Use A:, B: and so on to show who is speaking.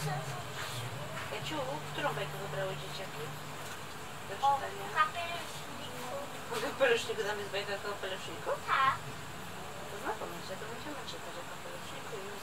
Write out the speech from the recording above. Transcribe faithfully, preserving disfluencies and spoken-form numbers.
A: Jaciu, którą bajkę wybrały dzieciaki do
B: O
A: czytania?
B: kapeluszniku.
A: O kapeluszniku, tam jest bajka o kapeluszniku?
B: Tak.
A: To znakomicie, to będziemy czytać o kapeluszniku i